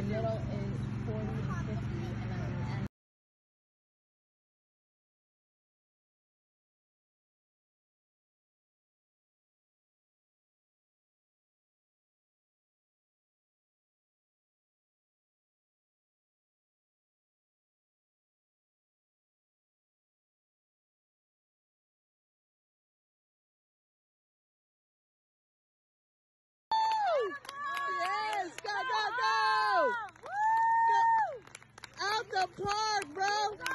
my middle is 40 and 50, and then the end. Yes, go, go, go! Go! Out the park, bro!